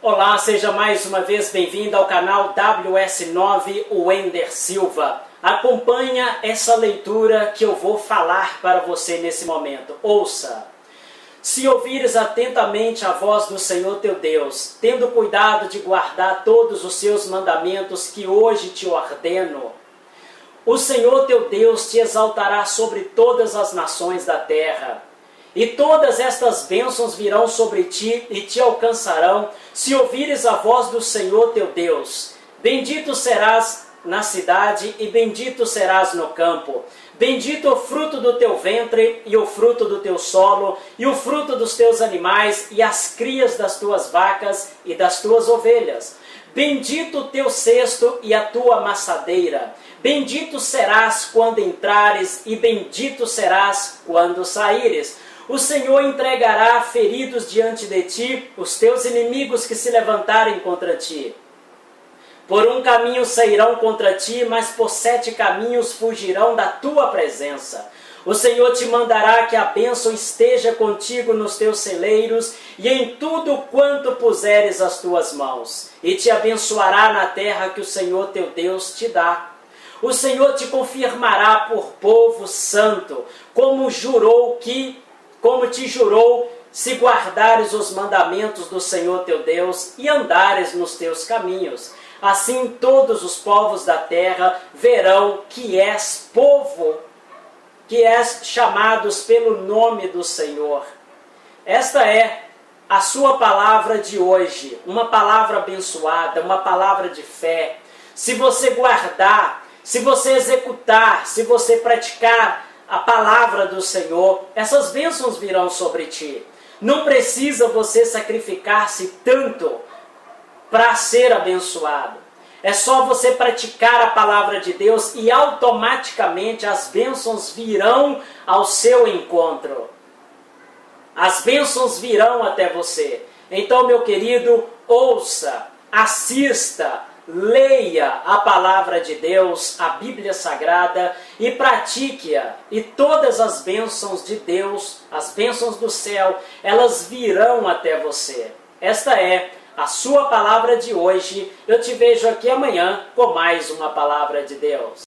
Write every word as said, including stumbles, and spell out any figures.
Olá, seja mais uma vez bem-vindo ao canal W S nove Wender Silva. Acompanha essa leitura que eu vou falar para você nesse momento. Ouça. Se ouvires atentamente a voz do Senhor teu Deus, tendo cuidado de guardar todos os seus mandamentos que hoje te ordeno, o Senhor teu Deus te exaltará sobre todas as nações da terra. E todas estas bênçãos virão sobre ti e te alcançarão, se ouvires a voz do Senhor teu Deus. Bendito serás na cidade e bendito serás no campo. Bendito o fruto do teu ventre e o fruto do teu solo, e o fruto dos teus animais, e as crias das tuas vacas e das tuas ovelhas. Bendito o teu cesto e a tua amassadeira. Bendito serás quando entrares, e bendito serás quando saíres. O Senhor entregará feridos diante de ti os teus inimigos que se levantarem contra ti. Por um caminho sairão contra ti, mas por sete caminhos fugirão da tua presença. O Senhor te mandará que a bênção esteja contigo nos teus celeiros e em tudo quanto puseres as tuas mãos, e te abençoará na terra que o Senhor teu Deus te dá. O Senhor te confirmará por povo santo, como jurou que Como te jurou, se guardares os mandamentos do Senhor teu Deus e andares nos teus caminhos. Assim todos os povos da terra verão que és povo, que és chamados pelo nome do Senhor. Esta é a sua palavra de hoje, uma palavra abençoada, uma palavra de fé. Se você guardar, se você executar, se você praticar a palavra do Senhor, essas bênçãos virão sobre ti. Não precisa você sacrificar-se tanto para ser abençoado. É só você praticar a palavra de Deus e automaticamente as bênçãos virão ao seu encontro. As bênçãos virão até você. Então, meu querido, ouça, assista, leia a palavra de Deus, a Bíblia Sagrada, e pratique-a. E todas as bênçãos de Deus, as bênçãos do céu, elas virão até você. Esta é a sua palavra de hoje. Eu te vejo aqui amanhã com mais uma palavra de Deus.